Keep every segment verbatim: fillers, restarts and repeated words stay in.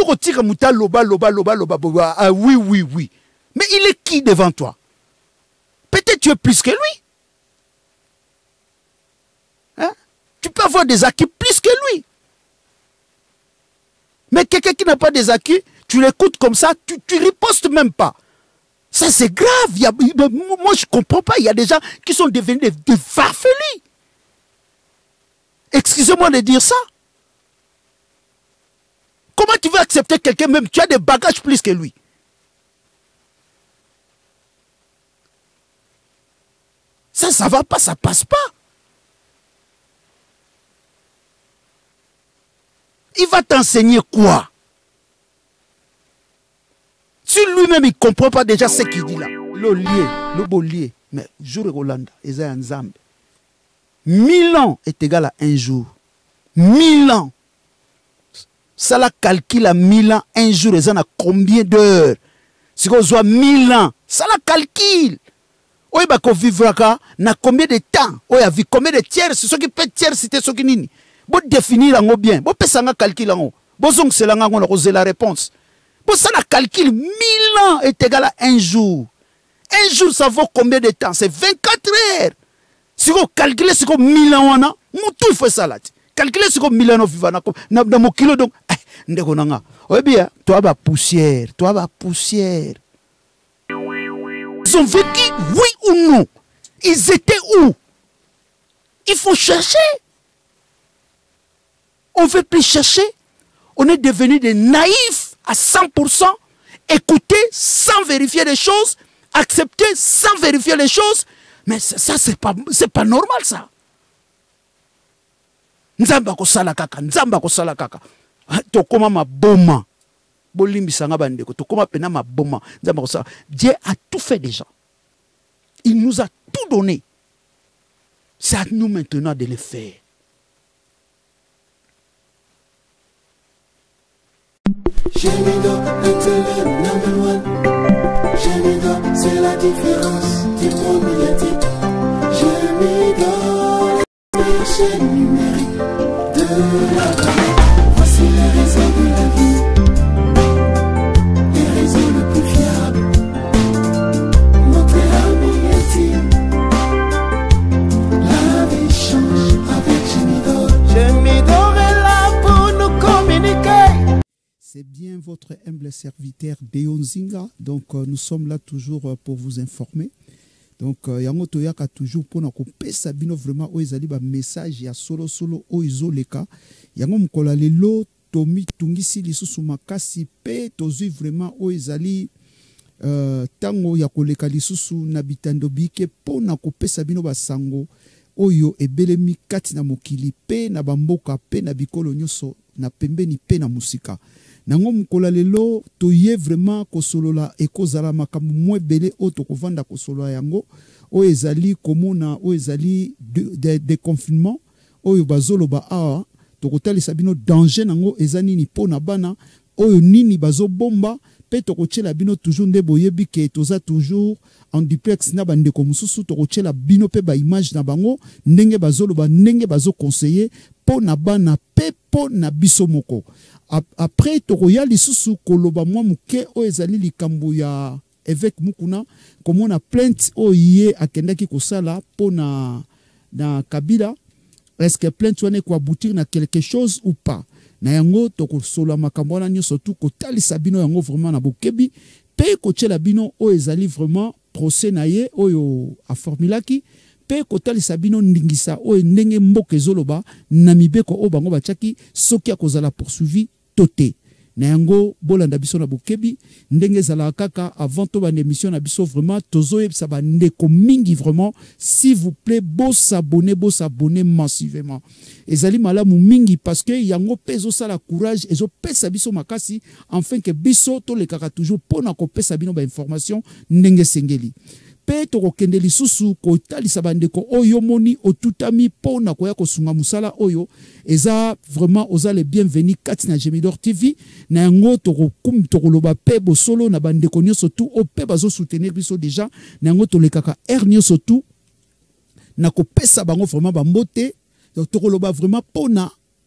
Sokotika muta loba loba loba loba loba. Ah oui oui oui. Mais il est qui devant toi? Peut-être tu es plus que lui. Hein? Tu peux avoir des acquis plus que lui. Mais quelqu'un qui n'a pas des acquis, tu l'écoutes comme ça, tu ne ripostes même pas. Ça c'est grave. Il y a, moi je ne comprends pas. Il y a des gens qui sont devenus des, des farfelus. Excusez-moi de dire ça. Comment tu veux accepter quelqu'un même? Tu as des bagages plus que lui. Ça, ça ne va pas, ça ne passe pas. Il va t'enseigner quoi? Si lui-même il ne comprend pas déjà ce qu'il dit là. Le lié, le beau lié. Mais jour et Rolanda, ils ont un zambe. Mille ans est égal à un jour. Mille ans. Ça la calcule à mille ans, un jour, ils ont combien d'heures? Si on soit mille ans, ça la calcule. Oui, bah, qu'on vivra, na combien de temps? Oui, a vu combien de tiers? C'est ce qui peut tiers, c'était ce qui n'est. Bon, définir en bien. Bon, peut ça calcul en haut. Bon, donc, c'est là qu'on a posé la réponse. Bon, ça la calcule, mille ans est égal à un jour. Un jour, ça vaut combien de temps? C'est vingt-quatre heures. Si on calcule, c'est comme mille ans, on a, tout il faut ça là. Calculer ce que mille ans vivant dans mon kilo donc oui bien toi va poussière toi va poussière. Ils ont vécu oui ou non? Ils étaient où? Il faut chercher. On ne veut plus chercher. On est devenu des naïfs à cent pour cent. Écouter sans vérifier les choses, accepter sans vérifier les choses. Mais ça c'est pas c'est pas normal ça. Nzamba ko sala kaka, nzamba ko sala kaka. To koma maboma. Bolimbi sanga bandeko, to koma pena maboma. Nzamba ko sala. Dieu a tout fait déjà. Il nous a tout donné. C'est à nous maintenant de le faire. Gémido, le number one. Gémido, c'est la différence du monde médiatique. Gémido, la chaîne numérique. Voici les réseaux de la vie, les réseaux les plus fiables. Notre ami intime, la vie change avec Gémido. Gémido est là pour nous communiquer. C'est bien votre humble serviteur Deon Zinga. Donc euh, nous sommes là toujours euh, pour vous informer. Donc, yango toyaka toujours pour nous pesa bino vraiment oizali ba message ya solo solo oizo leka. Yango mkola lelo tomi tungisi lisusu makasi pe tozui vraiment oizali euh, tango ya koleka lisusu na bitando bike po na kopesa bino basango oyo ebelemi kati na mokili pe na bamboka pe na bikolo nyoso na pembeni pe na musika. Nango mkola lelo toye vraiment kosolola ekozala makambo mwe bele o tokovanda kosolola yango o ezali komona o ezali de, de, de confinement oyo bazoloba awa tokotalisa bino danger nango ezani ni pona bana oyo nini bazobomba pe tokochela bino toujours nde boyebi ke toza toujours en duplex na bandeko mususu tokochela bino pe ba image na bango ndenge bazoloba ndenge bazo conseiller pona bana pe pona biso moko. Après tokoya lisusu koloba mwa muke o ezali likambo ya évêque Mukuna comme on a plainte o yé akendaki kosala pona na Kabila. Est-ce que plainte wane ko aboutir na quelque chose ou pas? Na yango tokosola makambo wana nyoso tu kotalisa bino yango vraiment na bokebi pe kochela bino o ezali vraiment procès na ye oyo a formulaki pe kotalisa bino ndingisa o ndenge mboka ezoloba na mibeko o bango bachaki soki akozala poursuivi toté. Na yango bolanda biso na bokebi ndenge zala kaka avant to ba émission na biso vraiment tozo yebisa ba ndeko mingi vraiment s'il vous plaît beau s'abonner beau s'abonner massivement ezali malamu mingi parce que yango pezo sala courage ezo pesa biso makasi enfin que biso to le kaka toujours pona ko pesa bino ba information ndenge sengeli pe to kokende lisusu ko talisa bandeko oyo moni otutami pona ko ya kosunga musala oyo eza vraiment oza le bienvenu kati na Gémidor T V na yango to kum to koloba pe bo solo na bandeko nyoso tu o pe bazo soutenir biso déjà na yango to le kaka er nyoso tu na ko pesa bango vraiment ba mbote to koloba vraiment pona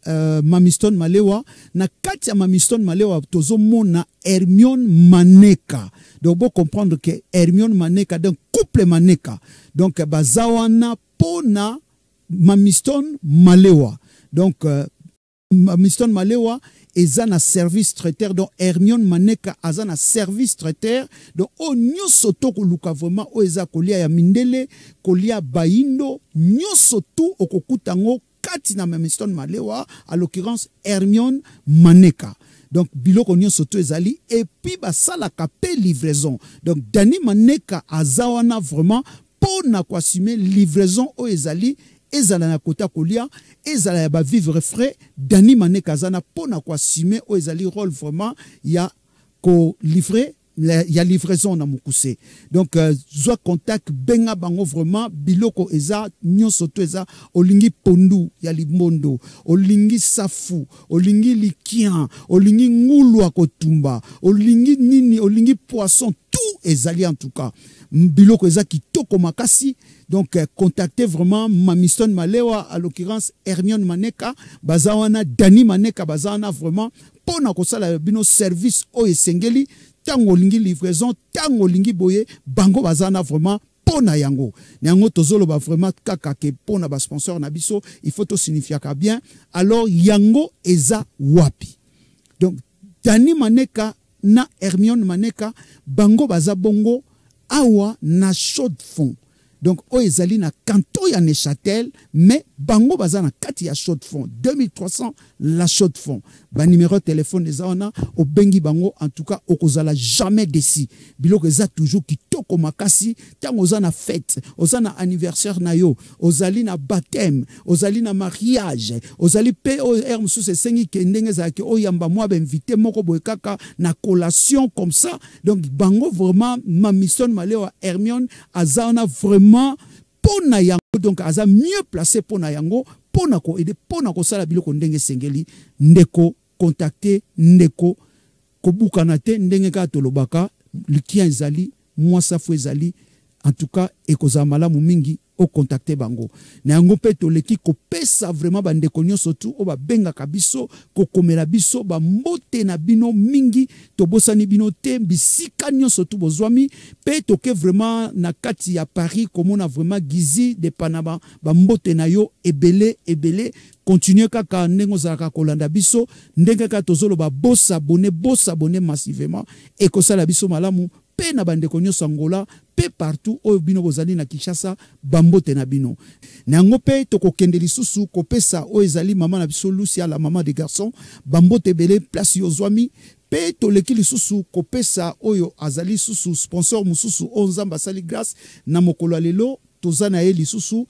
uh, Mamiston Malewa na kati ya Mamiston Malewa tozo mona Hermione Maneka. Donc vous comprendre que Hermione Maneka d'un couple Maneka. Donc bazawana pona Mamiston Malewa. Donc uh, Mamiston Malewa eza na service traiteur, donc Hermione Maneka aza na service traiteur, donc o nyoso to koluka vraiment o eza kolia ya mindele, kolia baindo, nyoso tu okokutango kati na Mamiston Malewa, à l'occurrence Hermione Maneka. Donc biloko nyoso to ezali, et puis basala kapé livraison. Donc Dani Maneka azawana vraiment pour na kwa assumer livraison o ezali, ezala na kota kolia, ezala ya ba vivre frais, Dani Maneka zana pona kwa assumer o ezali rôle vraiment ya ko livrer, ya livraison na mukuse. Donc euh, zwa contact benga bango vraiment biloko eza nyonso to eza olingi pondu ya limondo, olingi safu, olingi likian, olingi ngulu akotumba, olingi nini, olingi poisson, tout ezali en tout cas. Biloko eza kitoko makasi. Donc euh, contactez vraiment Mamiston Malewa, à l'occurrence Hermione Maneka, bazawana Dani Maneka, bazawana vraiment pona kosala bino service o esengeli, tango lingi livraison, tango lingi boye, bango bazana vraiment pona yango. Nyango tozolo ba vraiment kaka ke pona ba sponsor na biso, il faut to signifier ka bien. Alors yango eza wapi. Donc Dani Maneka na Hermione Maneka, bango baza bongo awa na chaude fond. Donc, o ezali na kanto ya Neuchâtel, mais bango baza na kati ya chaude fond. deux mille trois cents la chaude fond. Ba numéro de téléphone eza wana, o bengi bango, en tout cas, o kozala jamais déci. Biloko eza toujours kitoko makasi, tango oza na fête, oza na anniversaire na yo, ozali na baptême, ozali na mariage, ozali pe o er musu se sengi kendenge za ke o yamba moi ba invité moko boye kaka na collation comme ça. Donc, bango vraiment, Mamiston Malewa Hermione, azana vraiment pona yango, donc aza mieux placé pona yango, pona ko aider, pona ko sala biloko ndenge sengeli, ndeko contacter, ndeko ko bukanate, ndenge ka tolobaka, likia ezali, mwasa fu ezali, en tout cas, ekoza malamu mingi, o contacter bango. Na yango pe toleki ko pesa vraiment ba ndeko nyonso tu o ba benga kabiso ko komela biso ba mbote na bino mingi to bosani bino te bisika nyonso tu bozwami pe toke vraiment na kati ya Paris komona vraiment gizi de Panama ba mbote na yo ebele ebele. Continuez kaka ndengo zaka kolanda biso ndenge ka tozolo ba boss abonné boss abonné massivement et ko sala biso malamu pe na bandeko nyonso Angola pe partout o bino bozali na Kinshasa bambote na bino. Nango pe toko kende lisusu ko pesa o ezali mama na biso Lucia la maman des garçons bambote belé place yo zwami pe toleki lisusu ko pesa oyo azali susu sponsor mususu o nzamba sali grâce na mokolo lelo tozana ye lisusu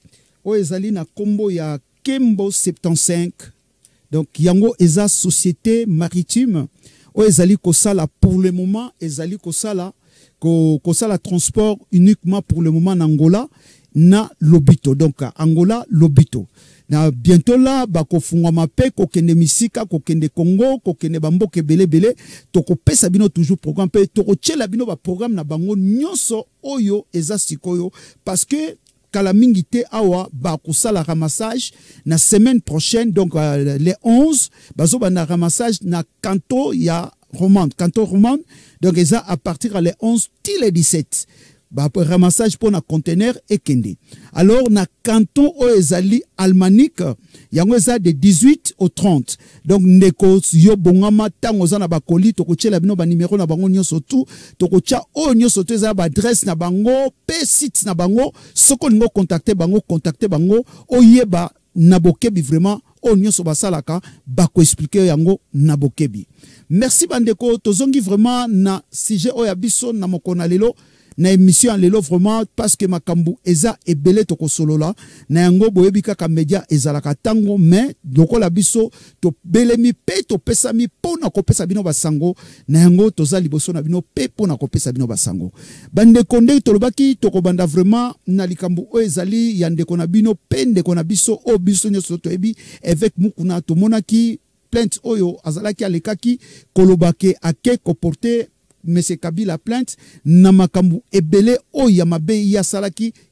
o ezali na kombo ya Kembo soixante-quinze. Donc yango eza société maritime o ezali kosala pour le moment ezali kosala ko kosala transport uniquement pour le moment en Angola na Lobito. Donc Angola Lobito. Na bientôt là bako funga mape ko kende misika ko kende Congo ko kende bamboke bele bele to ko pesa bino toujours programme pe to ko tchela bino ba programme na bango nyonso oyo eza sikoyo parce que kala mingi te awa ba kusala ramassage na semaine prochaine, donc euh, les onze bazo ba na ramassage na canto ya romande canto romande, donc eza à partir à les onze ti les dix-sept ba ramassage pour na conteneur et kende. Alors na canton o ezali almanique yango eza de dix-huit au trente, donc ndeko yo bongama tango za na bakoli to ko tchela bino ba numéro na bango nyonso tout to ko tcha o nyonso to eza ba adresse na bango pe site na bango soko ngo contacter bango contacter bango o yeba na bokebi vraiment o nyonso basalaka bako expliquer yango na bokebi. Merci bandeko tozongi vraiment na sujet o ya biso na mokona lelo na émission lelo vraiment parce que makambu eza ebele toko solola na yango boyebi kaka media ezalaka tango mais doko la biso to belemi pe to pesami pona ko pesa bino basango na yango toza liboso na bino pe pona ko pesa bino basango bande konde to lobaki to ko banda vraiment na likambu o ezali ya ndeko na bino pe ndeko na biso o biso nyoso to ebi avec mukuna to monaki plainte oyo azalaki alekaki kolobake ake ko porter Monsieur Kabila plainte na makambu ebele o ya mabe ya salaki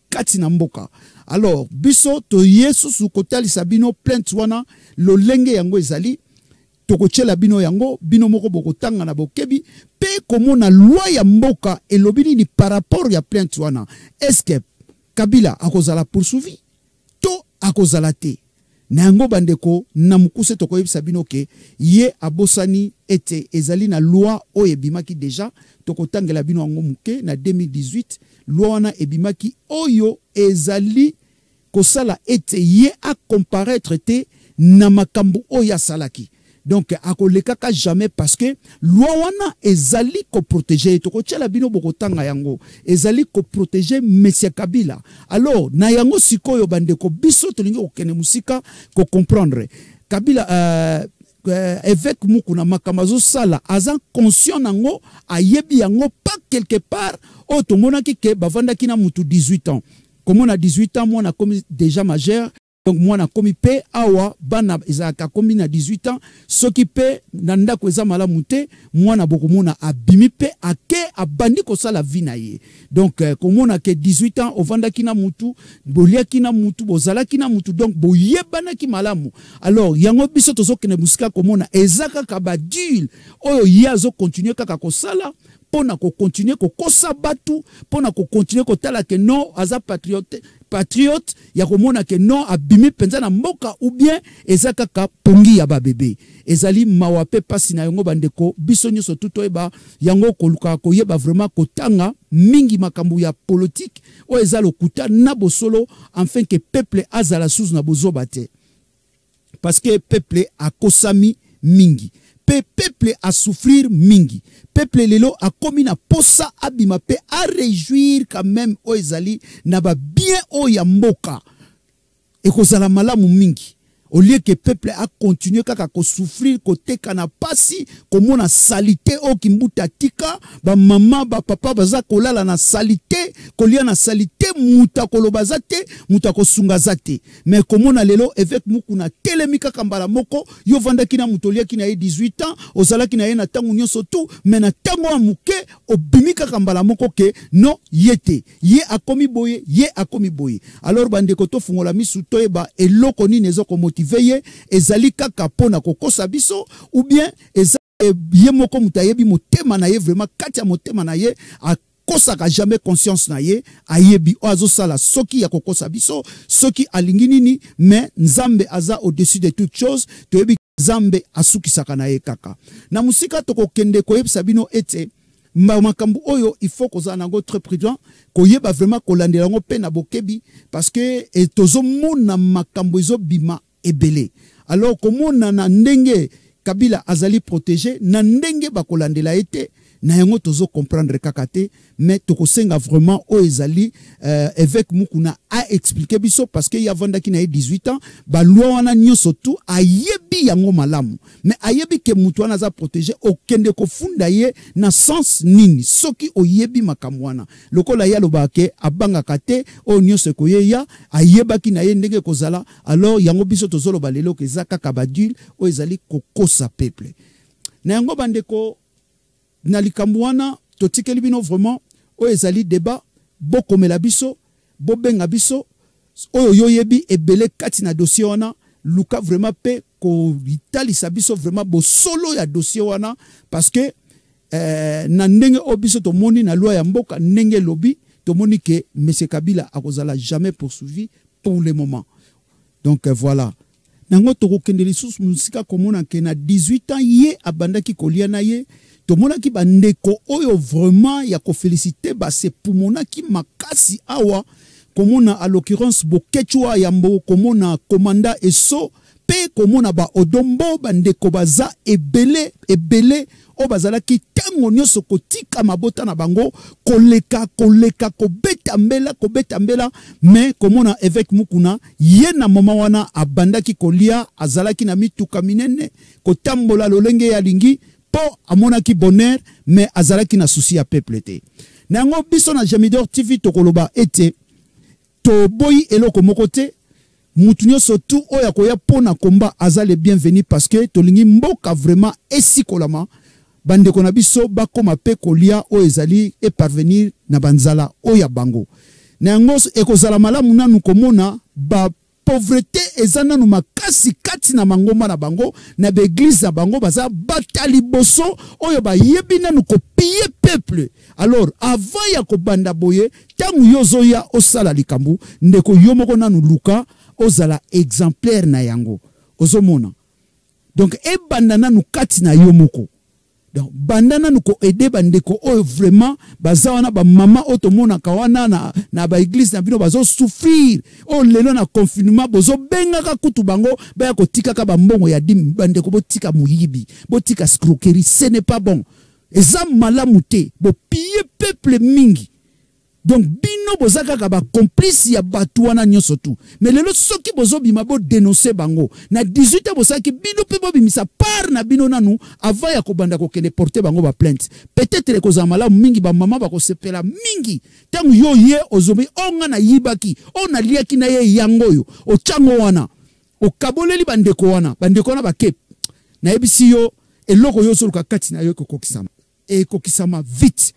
kati na mboka. Alors biso to yesu su kotali sabino plainte wana lolenge yango ezali tokochela bino yango bino moko bokotanga na bokebi pe komona loi ya mboka elobini ni par rapport ya plainte wana. Est-ce que Kabila akozala poursuivi to akozala te? Na yango bandeko na mukuse tokoyebisa bino ke ye abosani ete ezali na loi o ebimaki deja tokotangela bino yango muke na deux mille dix-huit loi wana ebimaki oyo ezali kosala ete ye a comparaître te na makambo oyo asalaki. Donc akolekaka jamais parce que loi wana ezali ko protéger tokotiela bino bokotanga yango ezali ko protéger monsieur Kabila. Alors na yango sikoyo bandeko biso tolingi okene musika ko comprendre Kabila euh, euh, évêque mukuna makamazo sala aza conscient nango ayebi yango pas quelque part o tomonaki ke bavandaki na mutu dix-huit ans comme on a dix-huit ans moi na comme déjà majeur. Donc moi na komi pe awa bana ezaka komi na dix-huit ans ce qui pe nanda ko eza malamu te moi na bokomona abimi pe ake abandi ko sala vie na ye. Donc euh, komona ke dix-huit ans ovanda kina mutu bolia kina mutu bozala kina mutu donc boyebana ki malamu. Alors yango biso tozo kene musika komona ezaka ka badule oyo yazo continuer kaka ko sala pona ko continuer ko kosa batu pona ko continuer ko tala ke non aza patriote patriote ya komona ke non abimi penza na mboka ou bien ezaka ka pongi ya ba bébé ezali mawape pasi na yango bandeko biso nyoso tuto eba yango koluka ko yeba vraiment kotanga mingi makambu ya politique o ezalo kuta na bosolo enfin que peuple azala sous na bozoba te parce que peuple a kosami mingi pe peuple a souffrir mingi peuple lelo a komi na posa abima pe a réjouir quand même o ezali na ba bien o ya mboka e kozala malamu mingi au lieu que peuple a continué kaka ko souffrir côté kana pasi komona salité o kimbuta tika ba mama ba papa baza kolala na salité kolia na salité muta kolobaza te muta ko sunga zate mais komona lelo évêque mukuna telemika kambala moko yo vanda kina mutolia kina ye dix-huit ans ozala kina ye na tangu nyonso tout mais na tango amuke obimika kambala moko ke non yete ye akomi boye ye akomi boye. Alors bande koto fungola misu toyeba eloko ni nezo ko motiver ezali kaka pona kokosa biso ou bien ezali ye moko mutayebi motema na ye vraiment kati ya motema na ye a kosaka jamais conscience na ye ayebi oazo sala soki ya kokosa biso soki alingi nini mais nzambe aza au-dessus de toute chose toyebi nzambe asukisaka na ye kaka na musika tokokende koyebisa bino ete makambu oyo il faut koza nango très prudent koyeba vraiment kolandela ngo pe na bokebi parce que etozo mona makambu ezo bima ebele. Alors komona na ndenge Kabila azali protégé na ndenge bakolandela ete na yango tozo comprendre kakate mais tokosenga vraiment o ezali euh, évêque mukuna a expliqué biso parce que yavanda ki na dix-huit ans ba loi wana nyoso tout ayebi yango malamu mais ayebi ke mutu wana za protégé okende ko funda ye na sens nini soki oyebi makamwana lokola ya lobake abanga kate o nyoso ko yeya ayeba ki na ye ndenge kozala. Alors yango biso tozolo balelo ke zaka kabadule o ezali kokosa peuple na yango bandeko na likambo wana totikeli bino vraiment o ezali débat bokomela biso bobenga biso oyo yoyebi ebele kati na dossier wana luka vraiment pe ko italisa biso vraiment bo solo ya dossier wana parce que euh, na ndenge o biso to moni na loi ya mboka ndenge lobi to moni ke monsieur Kabila akozala jamais poursuivi pour le moment. Donc euh, voilà nango tokokendeli sous musika komona ke na dix-huit ans ye abandaki kolia na ye tomona ki bandeko oyo vraiment ya ko féliciter ba se pumona ki makasi awa komona à l'occurrence bokechwa yambo komona komanda eso pe komona ba odombo bandeko baza ebele ebele o bazala ki tango nyoso kotika mabota na bango koleka koleka kobeta mbela kobeta mbela mais komona évêque mukuna ye na mama wana abandaki kolia azalaki na mituka minene kotambola lolenge ya lingi po amonaki bonheur mais azalaki na souci ya peuple te. Nango biso na Jamidor T V tokoloba ete to boyi eloko moko te mutu nyonso tu oya koya pona komba azale bienvenu parce que tolingi mboka vraiment esikolama bandeko na biso bakoma pe kolia o ezali e parvenir na banzala oya bango. na yango ekozala malamu nanu komona ba pauvreté ezana nu makasi kati na mangomba na bango na l'église na bango baza batali boso oyo ba yebi nanu ko piller peuple. Alors avant ya ko banda boye tangu yozoya osala likambu ndeko yomoko nanu luka ozala exemplaire na yango ozomona. Donc e banda nanu kati na yomoko. Donc bandana nous ko aider bandeko oyo vraiment bazawana ba mama otomona kawana na na ba église na bino bazo souffrir o lelo na confinement bozo benga ka kutu bango ba ko tika ka ba mbongo ya dim bandeko botika muyibi botika escroquerie, ce n'est pas bon. Eza malamu te bo piller peuple mingi. Donc bino bozaka ka ba complice ya batuana nyonso tu. Mais lelo soki bozo bima bo dénoncer bango na dix-huit ans bosaki bino pe bo bimisa par na bino nanu avant ya ko banda ko kende porter bango ba plainte. Peut-être ko za malamu mingi ba mama ba ko sepela mingi. Tangu yo ye ozobi onga na yibaki ona liaki na ye yango yo o chango wana o kaboleli bandeko wana bandeko wana ba kep na ebisi yo eloko yo soluka kati na yo ko kokisama et kokisama vite.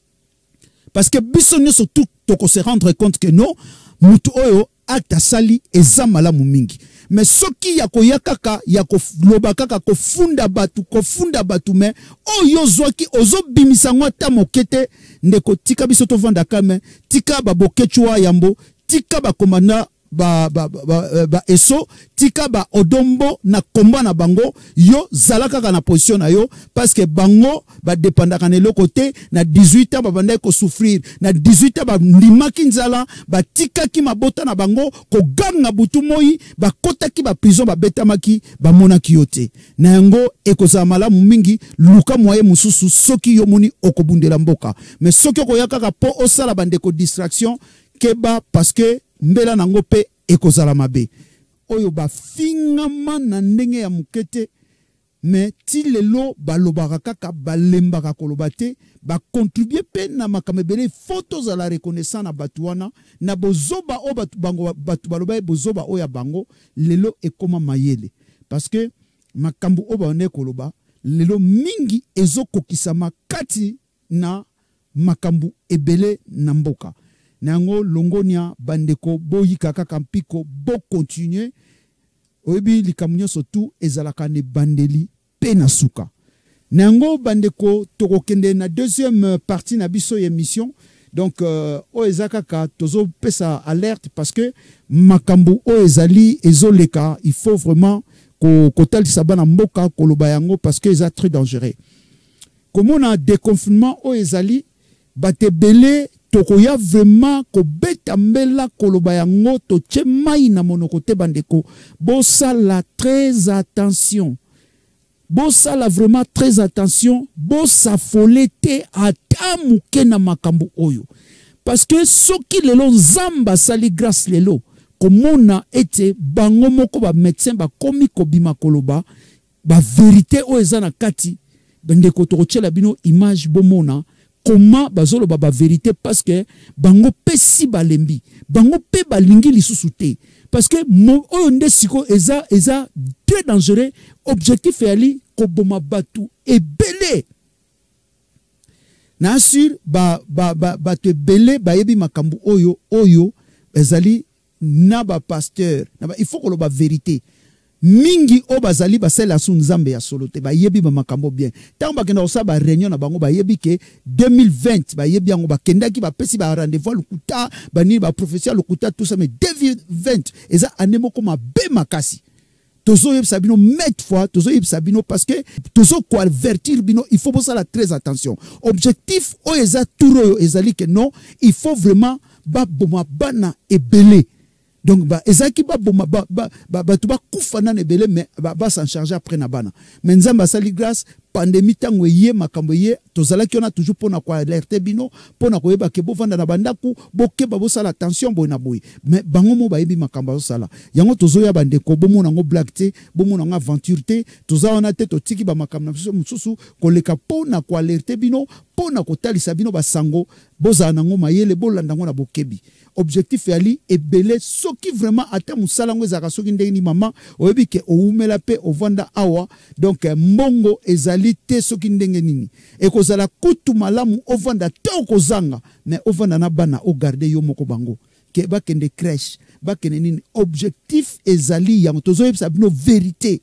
Parce que bisonyo surtout toko se rendre compte que non mutu oyo acte sali eza malamu mingi. Mais soki ya ko yakaka ya ko loba kaka ko funda batu ko funda batu me oyo zwaki ozo bimisa ngota mokete ndeko tika biso to vanda kame tika ba bokechwa yambo tika ba komanda ba ba ba, ba eso tika ba odombo na komba na bango yo zalaka ka na position na yo parce que bango ba dépendaka na le côté na dix-huit ans ba banda ko souffrir na dix-huit ans ba limaki nzala ba tika ki mabota na bango ko ganga butu moi ba kota ki ba prison ba betamaki ba monaki yote na yango ekozala malamu mingi luka moye mususu soki yo moni okobundela mboka mais soki okoyaka ka po osala bandeko distraction keba parce que mbela nango pe ekozala mabe oyo ba fingama na ndenge ya mukete mais ti lelo balobaka kaka balembaka koloba te ba contribuer pe na makamebele photos à la reconnaissance na batuana na bozoba o batu bango batu baloba bozoba o ya bango lelo ekoma mayele parce que makambu o ba ne koloba lelo mingi ezokokisama kati na makambu ebele na mboka. Nango longonia bandeko boyi kaka kampiko bo continuer oyebi likamunyo surtout ezalaka ne bandeli pe na suka. Nango bandeko tokokende na deuxième partie na biso émission. Donc euh, o ezakaka tozo pesa alerte parce que makambu o ezali ezoleka il faut vraiment ko kotalisa bana mboka koloba yango parce que eza très dangereux. Comme on a déconfinement o ezali batebele tokoya vraiment ko beta mbela koloba yango to tchemai na monokote bandeko bosala très attention bosala vraiment très attention bosafole te ata muke na makambo oyo parce que soki lelo nzamba sali grâce lelo komona ete bango moko ba médecin ba komi kobima koloba ba vérité o ezana kati bandeko tokochela bino image bomona comment bazolo baba vérité parce que bango pesi balembi bango pe balingi lisusu te parce que mo onde siko eza eza très dangereux objectif ali ko boma batu ebele na sur ba ba ba batu ebele ba yebi makambu oyo oyo ezali na ba pasteur na ba il faut ko lo ba vérité mingi o bazali basela su nzambe ya solo te ba yebi ba makambo bien tango bakenda osa ba réunion na bango ba yebi ke deux mille vingt ba yebi yango bakenda ki ba pesi ba rendez-vous lukuta ba ni ba professeur lukuta tout ça mais deux mille vingt eza anemo koma be makasi tozo yeb sabino met fois tozo yeb sabino parce que tozo ko avertir bino il faut ça la très attention objectif o eza touro ezali que non il faut vraiment ba boma bana ebele. Donc ba ezaki ba boma ba ba ba, ba tuba kufana nebele mais ba, ba s'en charger après na bana mais nzamba sali grâce pandémie tango ye makambo ye tozala ki on a toujours pona kwa alerte bino pona ko yeba ke bo vanda na bandaku boke ba bo sala attention boy na boy mais bango mo ba yebi makambo sala yango tozo ya bande ko bo mona ngo black te bo mona ngo aventure te toza ona te to tiki ba makambo na mususu ko leka pona kwa alerte bino pona kotalisa bino basango bozala nango mayele bolanda ngo na bokebi. Objectif yali ebele soki vraiment ata musala ngo ezaka soki ndenge ni mama oyebi ke oumela pe ovanda awa donc mbongo ezali te soki ndenge nini ekozala kutu malamu ovanda te okozanga mais ovanda na bana o garder yo moko bango ke bakende crèche bakende nini objectif ezali yango tozoyebisa bino vérité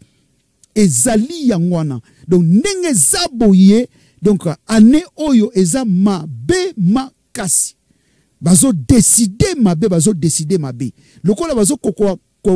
ezali yangwana donc ndenge zaboye donc année oyo eza mabe makasi bazo décider mabe bazo décider mabe lokola bazo koko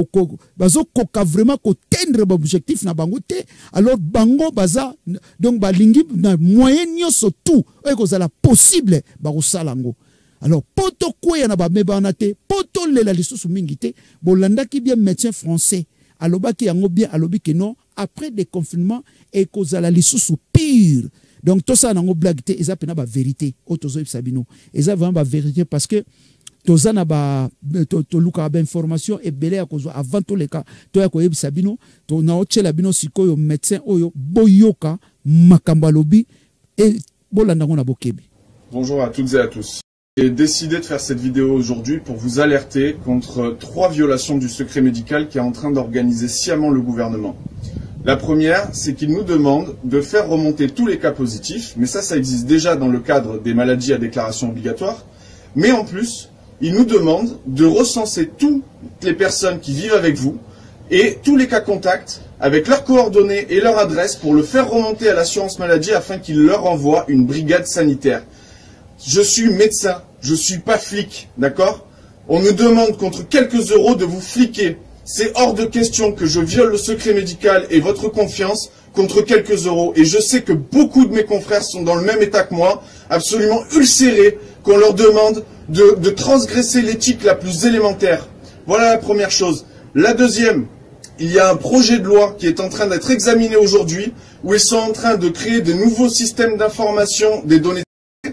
bazo koka vraiment ko tendre ba objectif na bango te alors bango baza donc balingi na moyen nyonso tout eko zala possible ba kosalango alors poto koya na ba mebana te poto lela lisusu mingi te bolanda ki bien médecin français alobaki yango bien alobi que non après des confinements eko zala lisusu pire. Donc tout ça nango blague te eza pena ba vérité otozo ibsabino eza vraiment ba vérité parce que toza na ba to, to luka ba information et belé à cause avant tous les cas to ya ko ibsabino to na ochela bino sikoyo médecin oyo boyoka makambo lobi et bolanda ngona bokebi. Bonjour à toutes et à tous. J'ai décidé de faire cette vidéo aujourd'hui pour vous alerter contre trois violations du secret médical qui est en train d'organiser sciemment le gouvernement. La première, c'est qu'il nous demande de faire remonter tous les cas positifs, mais ça, ça existe déjà dans le cadre des maladies à déclaration obligatoire. Mais en plus, il nous demande de recenser toutes les personnes qui vivent avec vous et tous les cas contacts avec leurs coordonnées et leur adresse pour le faire remonter à l'assurance maladie afin qu'il leur envoie une brigade sanitaire. Je suis médecin, je ne suis pas flic, d'accord? On nous demande contre quelques euros de vous fliquer. C'est hors de question que je viole le secret médical et votre confiance contre quelques euros. Et je sais que beaucoup de mes confrères sont dans le même état que moi, absolument ulcérés, qu'on leur demande de, de transgresser l'éthique la plus élémentaire. Voilà la première chose. La deuxième, il y a un projet de loi qui est en train d'être examiné aujourd'hui, où ils sont en train de créer de nouveaux systèmes d'information des données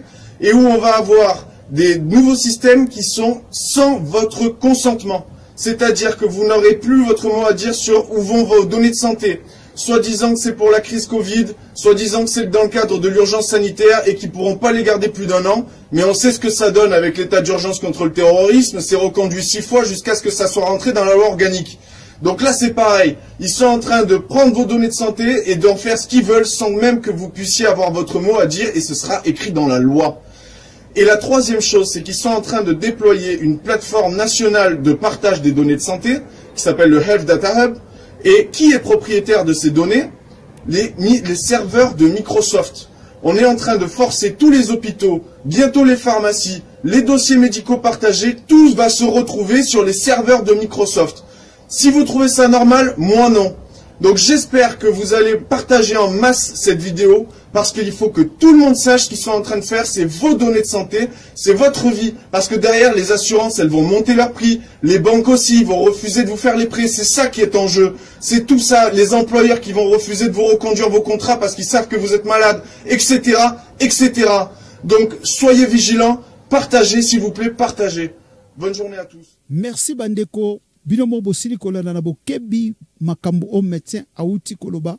et où on va avoir des nouveaux systèmes qui sont sans votre consentement. C'est-à-dire que vous n'aurez plus votre mot à dire sur où vont vos données de santé. Soit disant que c'est pour la crise Covid, soit disant que c'est dans le cadre de l'urgence sanitaire et qu'ils ne pourront pas les garder plus d'un an. Mais on sait ce que ça donne avec l'état d'urgence contre le terrorisme. C'est reconduit six fois jusqu'à ce que ça soit rentré dans la loi organique. Donc là, c'est pareil. Ils sont en train de prendre vos données de santé et d'en faire ce qu'ils veulent sans même que vous puissiez avoir votre mot à dire et ce sera écrit dans la loi. Et la troisième chose, c'est qu'ils sont en train de déployer une plateforme nationale de partage des données de santé, qui s'appelle le Health Data Hub. Et qui est propriétaire de ces données? les, les serveurs de Microsoft. On est en train de forcer tous les hôpitaux, bientôt les pharmacies, les dossiers médicaux partagés, tout va se retrouver sur les serveurs de Microsoft. Si vous trouvez ça normal, moi non. Donc j'espère que vous allez partager en masse cette vidéo parce qu'il faut que tout le monde sache ce qu'ils sont en train de faire, c'est vos données de santé, c'est votre vie. Parce que derrière, les assurances, elles vont monter leur prix, les banques aussi vont refuser de vous faire les prêts, c'est ça qui est en jeu. C'est tout ça, les employeurs qui vont refuser de vous reconduire vos contrats parce qu'ils savent que vous êtes malade, et cetera, et cetera. Donc soyez vigilants, partagez s'il vous plaît, partagez. Bonne journée à tous. Merci Bandeko. Binomo bosili kolanda na bokebi makambo o médecin auti koloba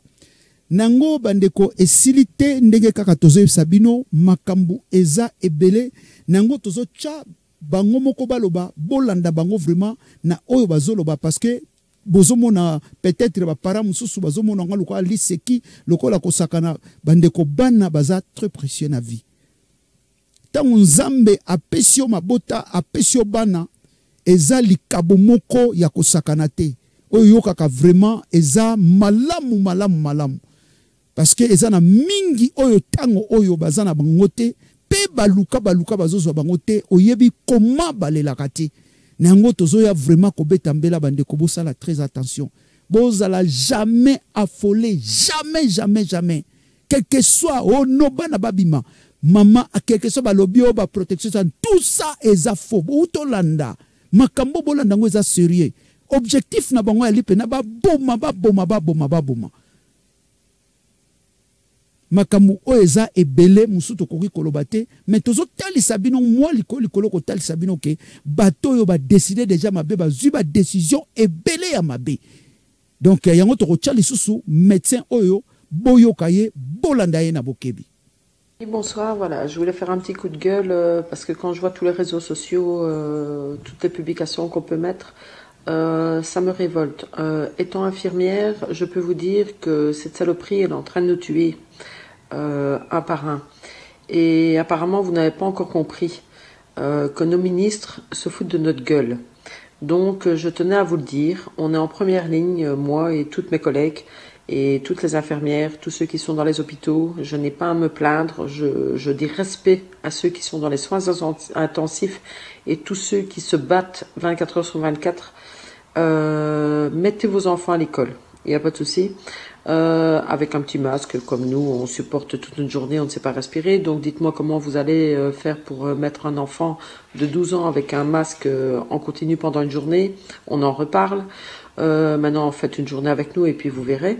nango bandeko esilite ndenge kaka tozo sabino makambo eza ebele nango tozo cha bango moko baloba bolanda bango vraiment na oyo bazoloba parce que bozomona peut-être ba para mususu bazomona nga lokola liseki lokola kosakana bandeko bana baza très précieux na vie tango nzambe apesio mabota apesio bana eza likabo moko ya kosakana te oyo kaka vraiment eza malamu malamu malamu parce que eza na mingi oyo tango oyo bazana bango te pe baluka baluka bazozo bango te oyebi koma balelaka te nango tozoya vraiment kobeta mbela bandeko bosala très attention bozala jamais affolé jamais jamais jamais quel que soit oh no bana babima mama a quelque soit balobi o ba protection tout ça eza faux utolanda makambo bolanda ngo eza sérieux objectif na bango ya lipe na ba boma ba boma ba boma ba boma makambo o eza ebele musuto koki koloba te mais tozo talisa bino moi likolo likolo ko talisa bino ke bato yo ba décider déjà mabe ba zui ba décision ebele ya mabe donc yango to ko tcha lisusu médecin oyo boyoka ye bolanda ye na bokebi. Bonsoir, voilà, je voulais faire un petit coup de gueule euh, parce que quand je vois tous les réseaux sociaux, euh, toutes les publications qu'on peut mettre, euh, ça me révolte. Euh, étant infirmière, je peux vous dire que cette saloperie, elle est en train de nous tuer euh, un par un. Et apparemment, vous n'avez pas encore compris euh, que nos ministres se foutent de notre gueule. Donc, je tenais à vous le dire, on est en première ligne, moi et toutes mes collègues, et toutes les infirmières, tous ceux qui sont dans les hôpitaux. Je n'ai pas à me plaindre, je, je dis respect à ceux qui sont dans les soins intensifs et tous ceux qui se battent vingt-quatre heures sur vingt-quatre. Euh, mettez vos enfants à l'école, il n'y a pas de souci. Euh, avec un petit masque, comme nous, on supporte toute une journée, on ne sait pas respirer. Donc dites-moi comment vous allez euh, faire pour euh, mettre un enfant de douze ans avec un masque euh, en continu pendant une journée. On en reparle. Euh, maintenant, faites une journée avec nous et puis vous verrez.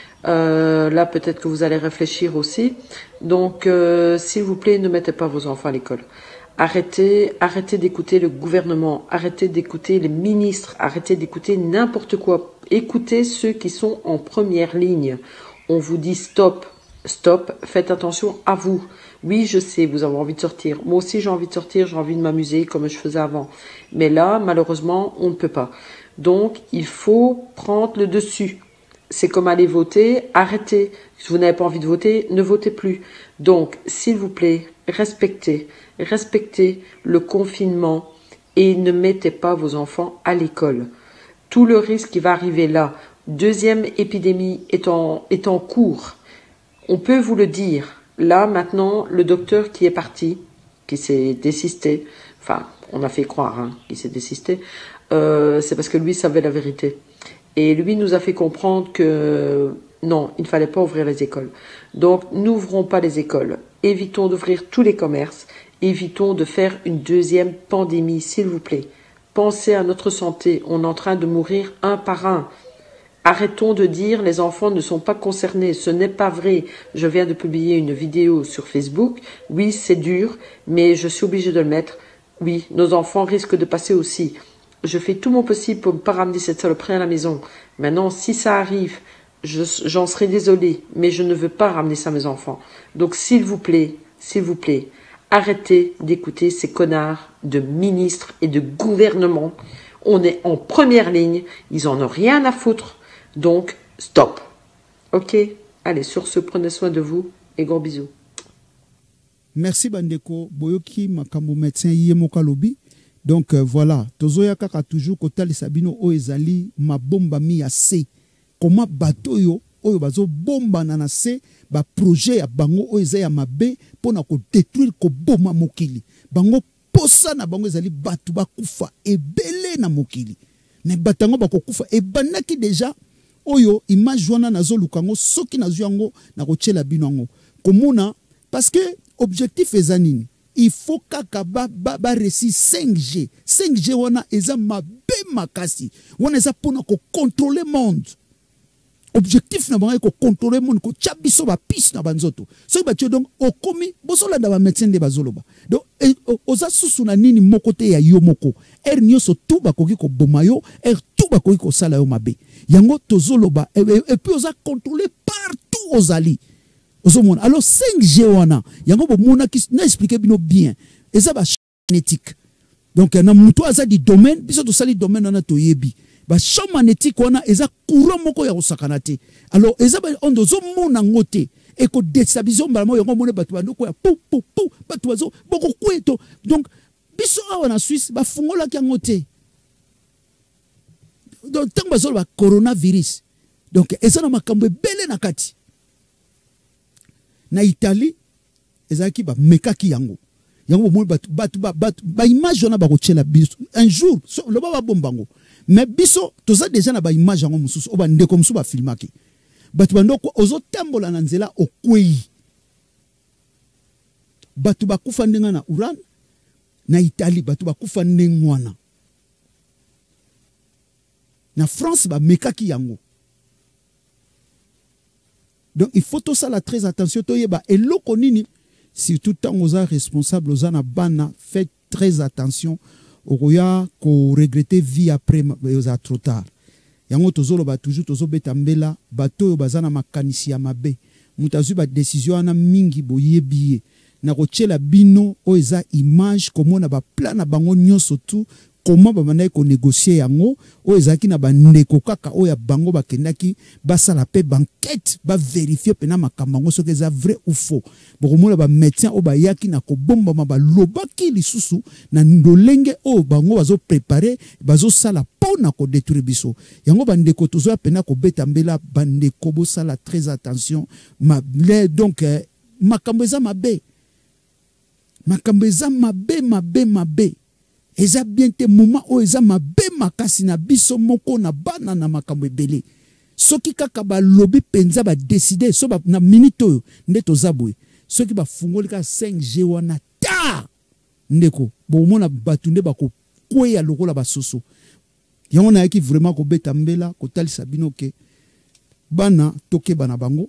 Euh, là, peut-être que vous allez réfléchir aussi. Donc, euh, s'il vous plaît, ne mettez pas vos enfants à l'école. Arrêtez, arrêtez d'écouter le gouvernement, arrêtez d'écouter les ministres, arrêtez d'écouter n'importe quoi. Écoutez ceux qui sont en première ligne. On vous dit stop, stop, faites attention à vous. Oui, je sais, vous avez envie de sortir. Moi aussi, j'ai envie de sortir, j'ai envie de m'amuser comme je faisais avant. Mais là, malheureusement, on ne peut pas. Donc, il faut prendre le dessus. C'est comme aller voter, arrêtez. Si vous n'avez pas envie de voter, ne votez plus. Donc, s'il vous plaît, respectez, respectez le confinement et ne mettez pas vos enfants à l'école. Tout le risque qui va arriver là, deuxième épidémie est en, est en cours. On peut vous le dire. Là, maintenant, le docteur qui est parti, qui s'est désisté, enfin, on a fait croire hein, qu'il s'est désisté, euh, c'est parce que lui savait la vérité. Et lui nous a fait comprendre que non, il ne fallait pas ouvrir les écoles. Donc, n'ouvrons pas les écoles. Évitons d'ouvrir tous les commerces. Évitons de faire une deuxième pandémie, s'il vous plaît. Pensez à notre santé. On est en train de mourir un par un. Arrêtons de dire les enfants ne sont pas concernés. Ce n'est pas vrai. Je viens de publier une vidéo sur Facebook. Oui, c'est dur, mais je suis obligée de le mettre. Oui, nos enfants risquent de passer aussi. Je fais tout mon possible pour ne pas ramener cette saloperie à la maison. Maintenant, si ça arrive, j'en serai désolée, mais je ne veux pas ramener ça à mes enfants. Donc, s'il vous plaît, s'il vous plaît, arrêtez d'écouter ces connards de ministres et de gouvernements. On est en première ligne, ils en ont rien à foutre. Donc, stop. Ok? Allez, sur ce, prenez soin de vous et gros bisous. Merci Bandeko. Boyoki makambo médecin Yemoka Lobi. Donc euh, voilà, tozoya kaka toujours kotali sabino o ezali mabomba mi ya se. Comment bateau yo oyo bazo bomba na se ba projet ya bango o eza ya mabe pona ko détruire ko boma mokili. Bango posa na bango ezali batu ba kufa ebele na mokili. Ne batango ba ko kufa e banaki déjà oyo image wana nazo lukango soki nazo yango na ko tchela bino ngo. Komona parce que objectif ezanini. Il faut kaka ba ba ba récit cinq G. cinq G wana eza mabe makasi. Wana eza pona ko contrôler monde. Objectif na bango ko contrôler monde ko chabiso ba piste na banzoto. So ba tio donc okomi bosola da ba médecin de bazoloba. Donc oza susu na nini mokote ya yo moko. Er nyoso tout ba koki ko bomayo, er tout ba koki ko sala yo mabe. Yango tozoloba et, et, et puis oza contrôler partout ozali. Alors cinq G wana yango bo mona ki na expliquer bino bien eza ba génétique donc na muto aza di domaine biso to sali domaine na to yebi ba champ magnétique wana eza courant moko ya osakana te alors eza ba ondo zo mona ngote et ko déstabiliser mbala yango mona batu bandoko ya pou pou pou batu bazo boko kweto donc biso awa na Suisse ba fungola ki ngote donc tant bazo ba coronavirus donc eza na makambo belé na kati. Na Italie ezaki ba mekaki yango yango mo batu batu batu ba image wana ba ko tchela biso un jour so, le ba bombango mais biso toza déjà na ba image yango mususu o ba ndeko mususu ba filmaki batu bandoko ozo tambola na nzela okwei batu ba kufa ndenga na Uran na Italie batu ba kufa ndengwana na France ba mekaki yango. Donc il faut tout ça la très attention et l'okonini surtout tant aux responsables aux bana faites très attention au roya ko regretter vie après aux trop tard. Yango tozolo ba toujours tozo betambela bato yo bazana makanisi ya mabe. Mutazu ba décision ana mingi boyebiye na kotiela bino o eza image komona ba plan na bango nyonso tout comment ba manai ko négocier yango o ezaki na ba ndeko kaka o ya bango bakendaki basala pe banquête ba vérifier pena makambo soki eza vrai ou faux bokomona ba médecin o bayaki na kobomba ma ba lobaki lisusu na ndolenge o bango bazo préparer bazo sala pona ko détruire biso yango ba ndeko tozo pena ko beta mbela ba ndeko bo sala très attention ma donc eh, makambo eza mabe makambo eza mabe mabe mabe eza bien te moment o eza mabe makasi na biso moko na bana na makambo ebele soki kaka ba lobi penza ba décider so ba na minute oyo nde tozaboye soki ba fungoli ka cinq G wana ta ndeko bo mona batu nde bako kweya lokola basoso yango na yaki vraiment ko beta mbela ko talisa bino ke bana toke bana bango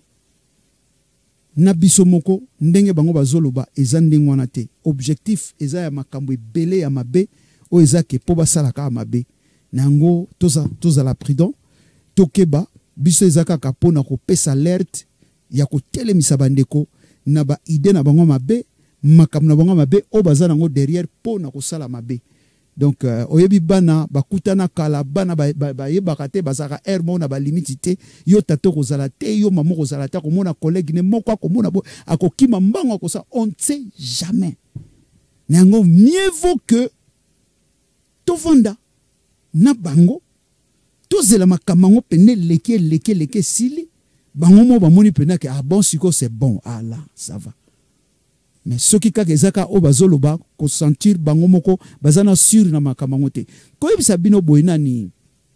na biso moko ndenge bango bazoloba eza ndenge wana te objectif eza ya makambo ebele ya mabe o eza ke po basala ka mabe nango toza toza la prudent tokeba biso eza kaka pona ko pesa alerte ya ko telemisa bandeko na ba idée na bango mabe makambo na bango mabe o baza nango derrière pona ko sala mabe. Donc euh, oyebi bana bakutana kala bana ba, ba, ba yebaka te bazaka air mona ba limite te yo tato kozala te yo mamo kozala te komona collègue ne moko komona bo akokima mbango ko ça on ne sait jamais. Nango mieux vaut que to vanda na bango to zela makamango pene leke leke leke sili bango mo ba moni pena que ah bon siko c'est bon ah là ça va. Mais ce qui kaka ezaka o bazoloba ko sentir bango moko bazana sur na makamango te ko yebisa bino boyena ni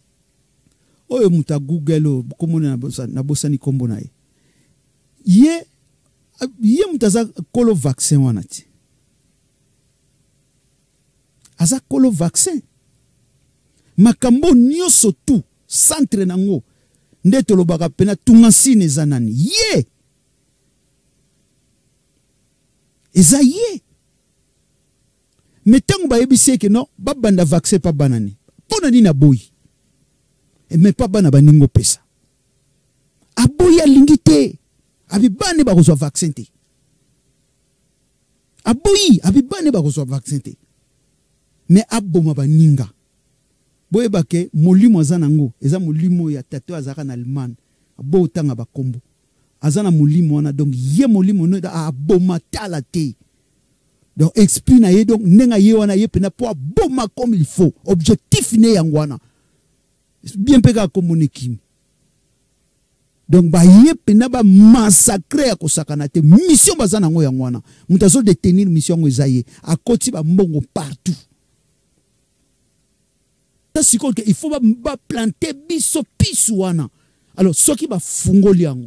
oyo muta google komona na bosa na bosani kombo na ye ye ye mutaza kolo vaccin wana ti aza kolo vaccin makambo nyoso tu centre nango nde tolobaka pena tungasine zanani ye eza ye mais tango bayebisi ke non babanda vaccin pa banani pona ni na boyi e mais pa bana baningo pesa aboyi alingi te abibane bakozwa vaccin te aboyi abibane bakozwa vaccin te mais aboma baninga boyeba ke molimo aza nango eza molimo ya tato azaka na Allemagne abo tanga bakombo azana molimo wana donc ye molimo no a boma tala te donc esprit na ye donc nenga ye wana ye pena po boma comme il faut objectif ne yangwana bien peka communiquer donc ba ye pena ba massacrer ya kosakana te mission bazana ngo yangwana mutazo détenir mission ngo ezaye akoti ba mbongo partout ta siko que il faut ba, ba planter biso pisu wana alors soki ba fungoli yango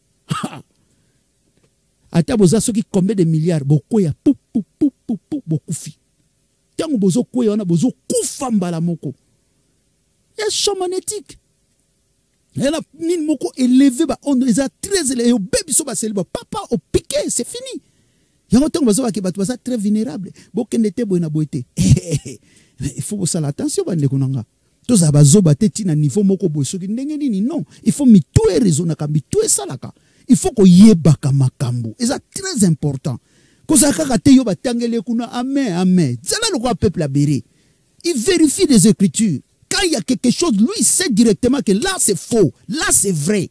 ata boza soki combien de milliards bokoya pou pou pou pou pou bokufi tango bozo koya wana bozo kufa mbala moko et chamanétique et la nini moko élevé ba on eza très élevé au bébé so ba célébrer papa au piqué c'est fini yango tango bozo ba ke bato baza très vulnérable bokende te boyena boyete il faut que ça l'attention bande konanga toza bazo bate tina niveau moko boy soki ndenge nini non il faut mitue raison na kambi tout salaka. Il faut que yebaka makambo. Et c'est très important. Quand ça kaka yo batangele kuna amen amen. Zala le roi peuple a béré. Il vérifie des écritures. Quand il y a quelque chose, lui il sait directement que là c'est faux, là c'est vrai.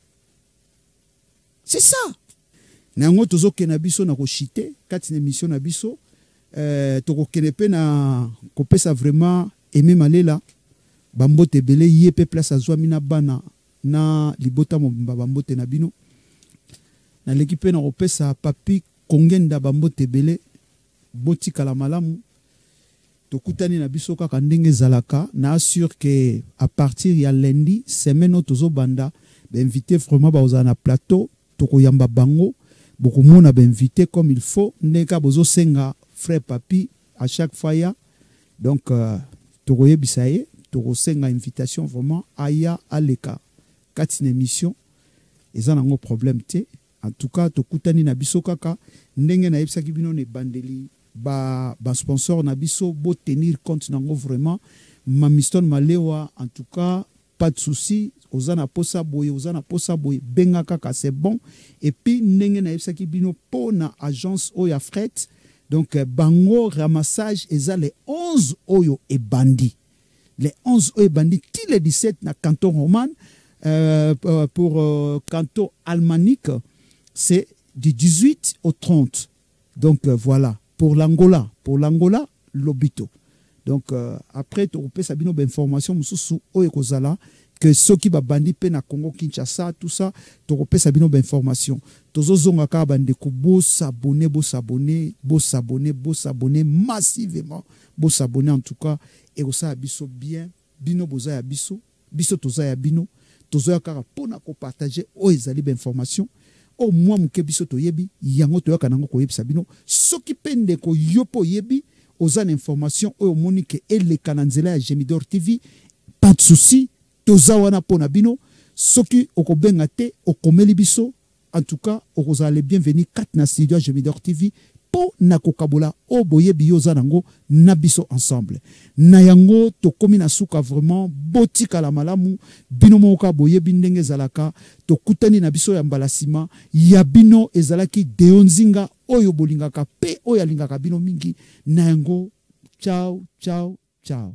C'est ça. Nango tozo kenabiso na ko chité, kati na mission na biso, euh to ko kenepe na ko pesa vraiment aimer malela. Bambote belé yé pe place azwa mina bana na libota mo bambote na bino. Na l'équipe na opesa papi kongenda bambote belé boti kala malamu tokutani na biso kaka ndenge zalaka na assure que à partir ya lundi semaine tozo banda ba invité vraiment ba ozana plateau toko yamba bango beaucoup mona ba invité comme il faut ndeka bozo senga frère papi à chaque fois ya donc euh, toko yebisaye toko senga invitation vraiment aya aleka katine émission eza nango problème te. En tout cas, tokutani na biso kaka ndenge na yebisaki bino ne bandeli ba ba sponsor na biso bo tenir compte nango vraiment Mamiston Malewa en tout cas pas de souci. Ozana posa boye, ozana posa boye, benga kaka, c'est bon. Et puis, nenge na yebsaki bino po na agence oya fret. Donc, bango ramassage, eza les onze oyo et bandi. Les onze oyo et bandi, ti les dix-sept na canton roman. Euh, pour euh, canton almanique, c'est du dix-huit au trente. Donc, euh, voilà. Pour l'Angola, pour l'Angola, l'Obito. Donc, euh, après, tu as sabino d'informations, mususu oyo kozala, que ceux qui ba bandi pe na Congo Kinshasa, tout ça, tu as sabino d'informations. Tozo zonga ka bande ko bo s'abonner, bo s'abonner, bo s'abonner, bo s'abonner massivement, bo s'abonner en tout cas, et osa abiso bien, bino boza ya biso, biso toza ya bino, tozo ya kara pona ko partager o ezali ba information. Au moins muke biso to yebi, yango to yakanango ko yebi sabino, soki pende ko yopo yebi, ozan information o monique et le kananzela ya Gemidor T V, pas de souci, toza wana pona bino, soki okobenga te, okomeli biso, en tout cas, okozale bienvenue quatre na studio ya Gemidor T V, po na kokabola o boyebi yo zanango na biso ensemble. Na yango to komi na suka vraiment botika la malamu bino moka boyebi ndenge zalaka to kutani na biso ya mbalasima ya bino ezalaki deonzinga oyo bolingaka pe oyo alingaka bino mingi na yango. Ciao, ciao, ciao.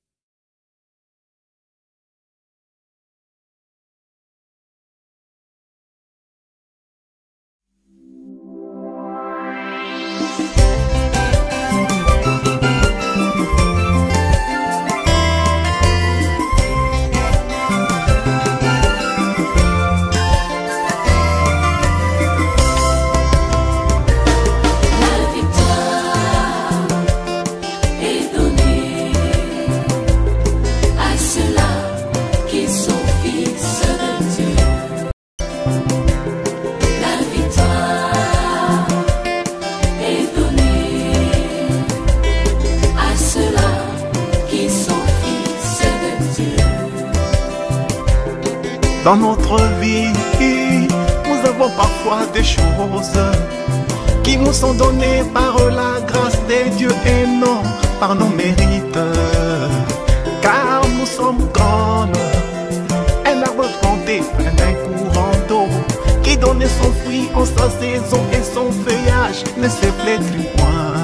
Dans notre vie, nous avons parfois des choses qui nous sont données par la grâce des dieux et non par nos mérites. Car nous sommes comme un arbre planté près d'un courant d'eau qui donne son fruit en sa saison et son feuillage ne se flétrit point.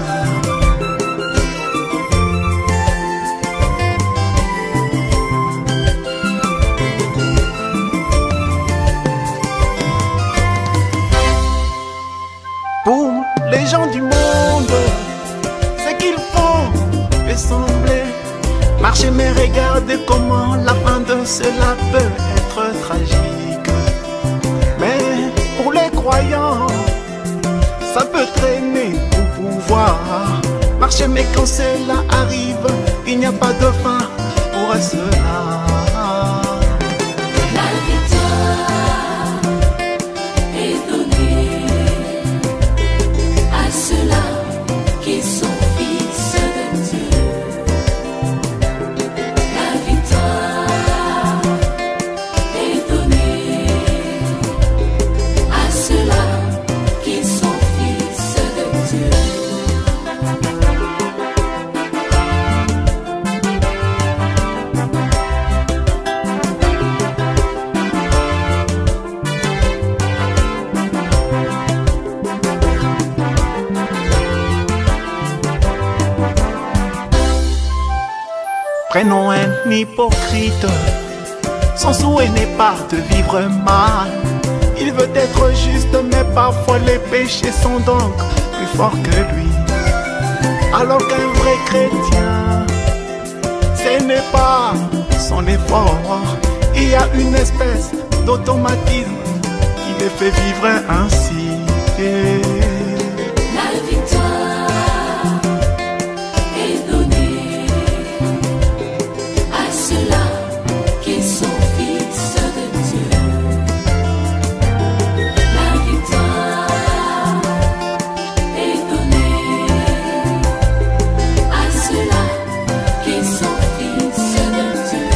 Pour les gens du monde, ce qu'ils font peut sembler marcher, mais regardez comment la fin de cela peut être tragique. Mais pour les croyants, ça peut traîner pour pouvoir marcher, mais quand cela arrive, il n'y a pas de fin pour cela. Prenons un hypocrite, son souhait n'est pas de vivre mal. Il veut être juste, mais parfois les péchés sont donc plus forts que lui. Alors qu'un vrai chrétien, ce n'est pas son effort. Il y a une espèce d'automatisme qui les fait vivre ainsi. La victoire est donnée à ceux-là qui sont fils de Dieu. La victoire est donnée à ceux-là qui sont fils de Dieu.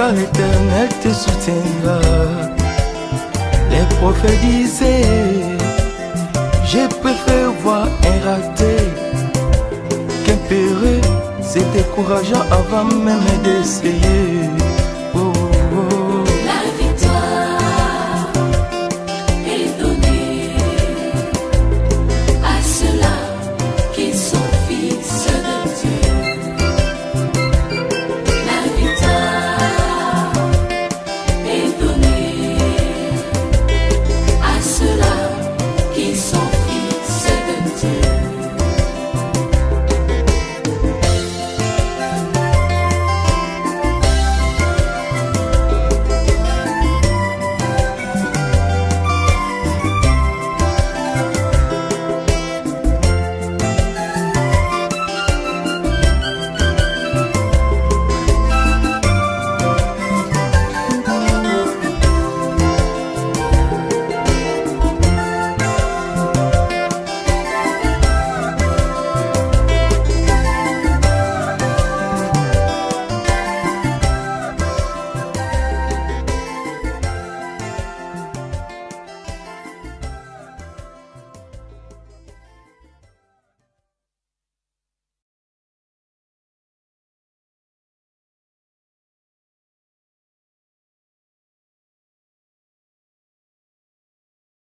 l'Éternel te soutiendra. Les prophètes disaient, je préfère voir un raté qu'un peureux. C'est décourageant avant même d'essayer.